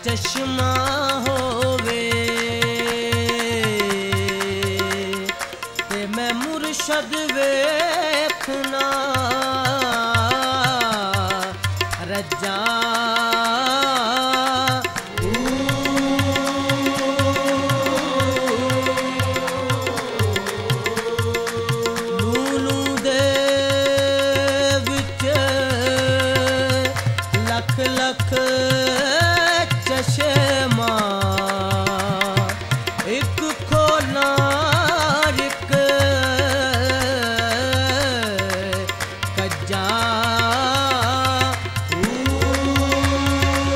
चश्मा होवे ते मैं मुर्शद वेखना रजा लख चश्मा एक खोना एक कज्जा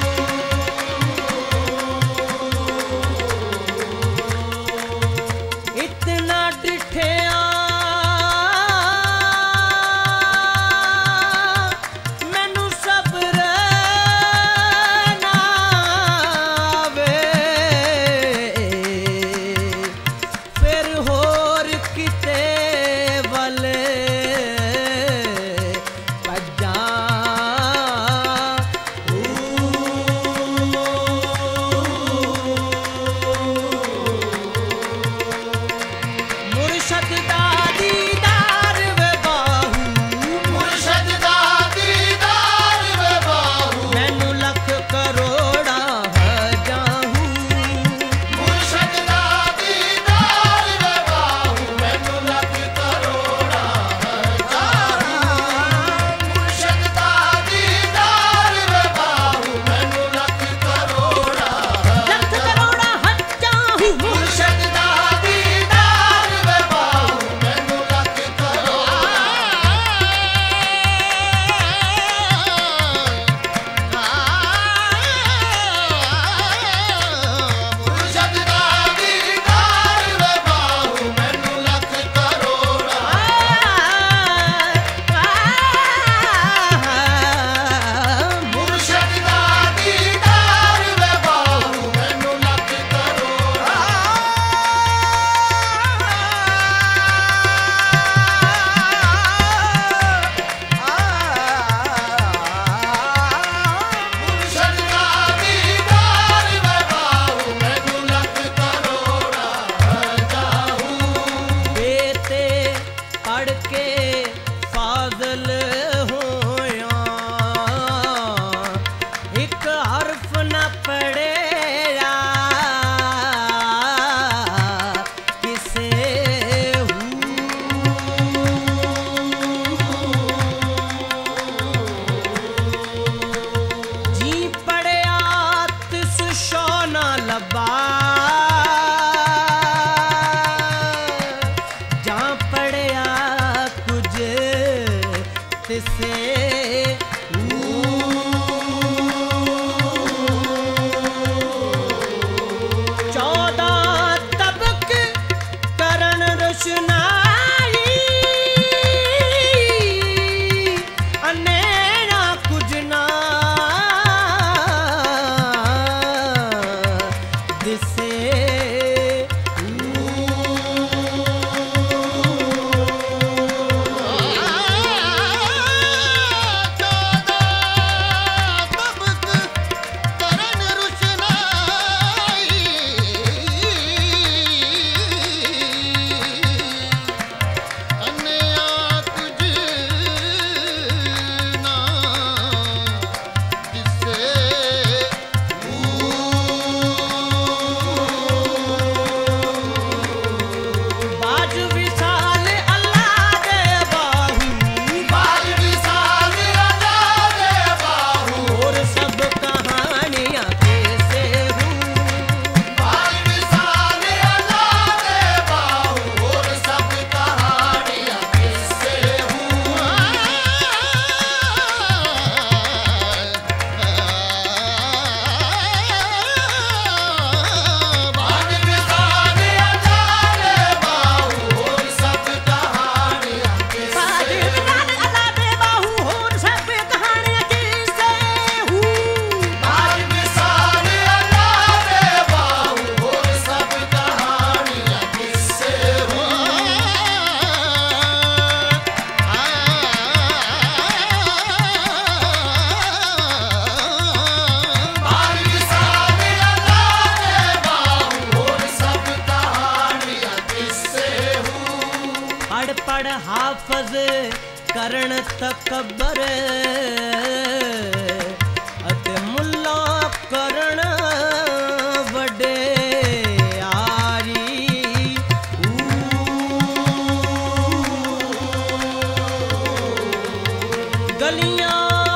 करण तकबर अते मुल्ला करण वडे आरी गलियां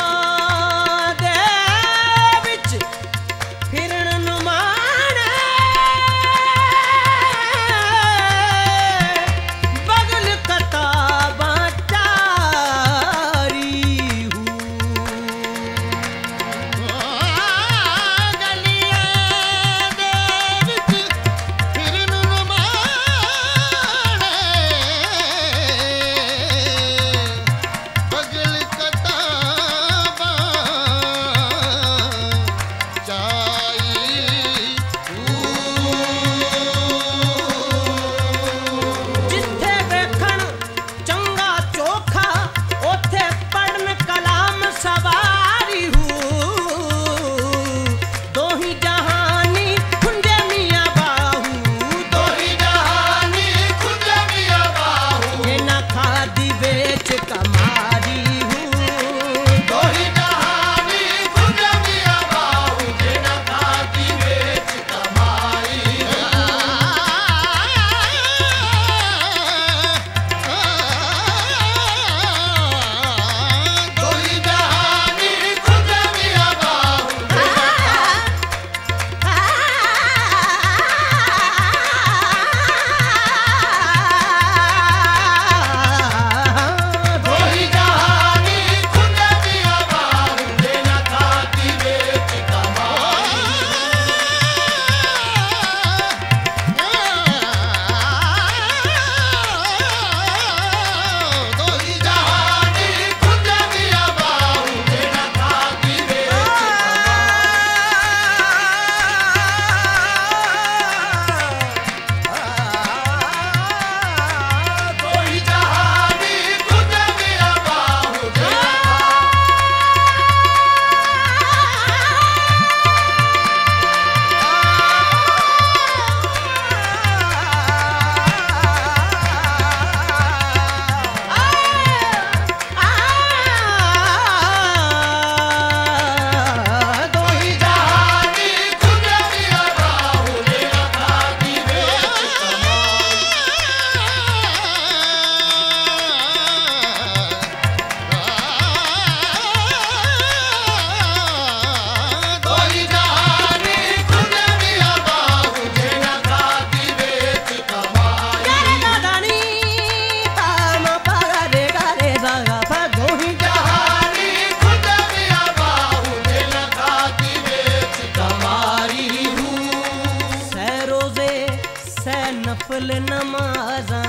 नफल नमाज़ा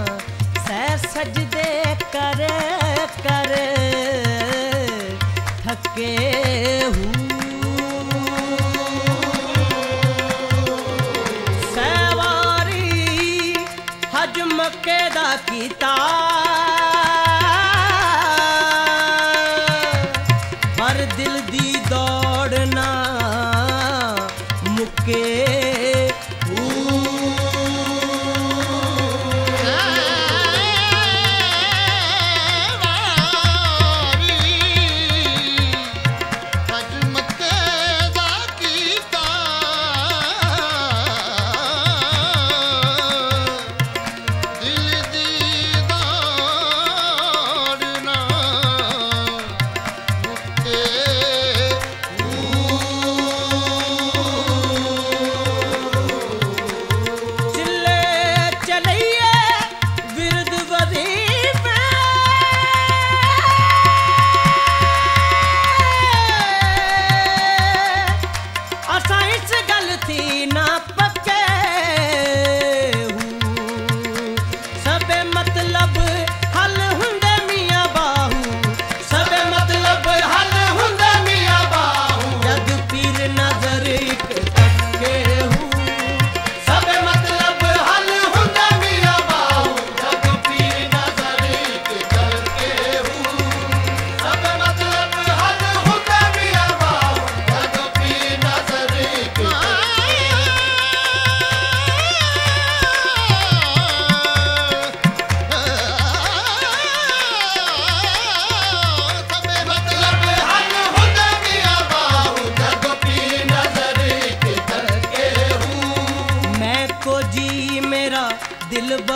सह सजदे कर कर थके सहवारी हज मक्के दा कीता पर दिल दी दौड़ ना मुके दिल दी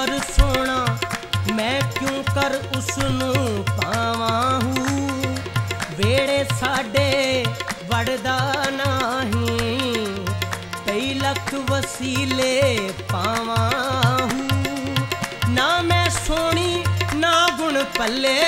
कर सोना मैं क्यों कर उसनू पावां हूँ वेड़े साडे वड़दा नहीं कई लख वसीले पावां हूँ ना मैं सोनी ना गुण पल्ले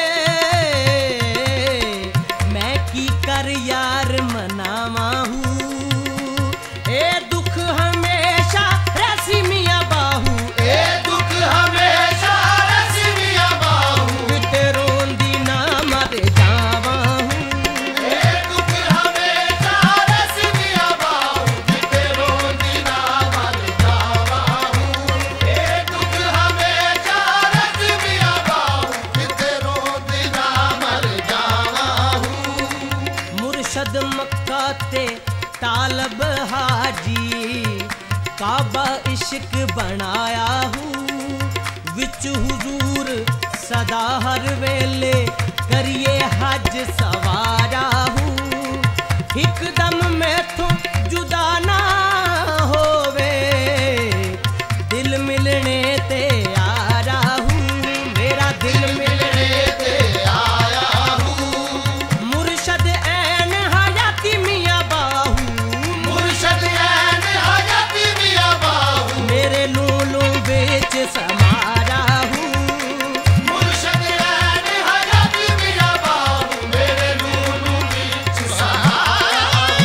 मैं की कर यार मनावां हूँ ए दुख हमेशा रसी मियां बाहू ए दुख हमेशा रसी मियां बाहू ते रोंदी ना मर जावां हूँ ए दुख हमेशा रसी मियां बाहू ते रोंदी ना मर जावां हूँ ए दुख हमेशा रसी मियां बाहू ते रोंदी ना मर जावां हूँ मुर्शद मक्का ते तालब हाजी काबा इश्क बनाया हूँ विच हुजूर सदा हर वेले करिए हज सवारा हूँ हिकदम मैथों जुदा ना होवे दिल मिलने ते आरा हूँ मेरा दिल मिलने ते आया हूँ मुर्शद ऐन हयाती मियां बाहू मुर्शद ऐन हयाती मियां बाहू मेरे लूलू बेच समारा हूँ मुर्शद ऐन हयाती मियां बाहू मेरे लूलू बीच सहारा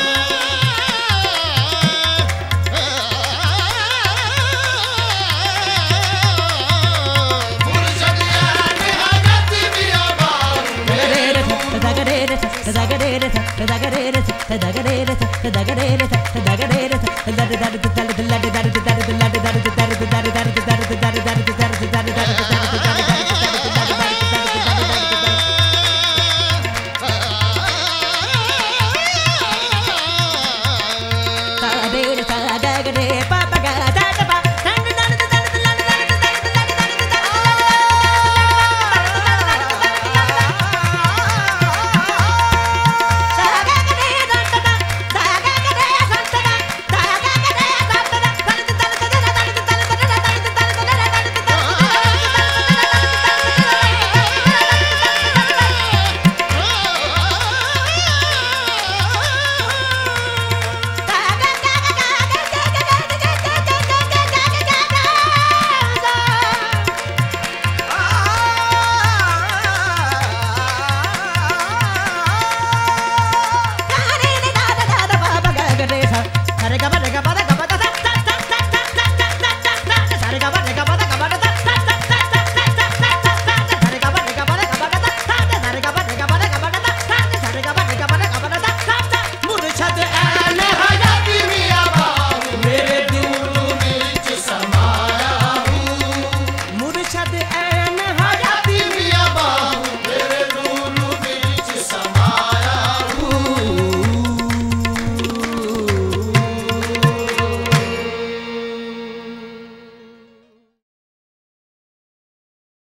मुर्शद ऐन हयाती मियां बाहू तदगरे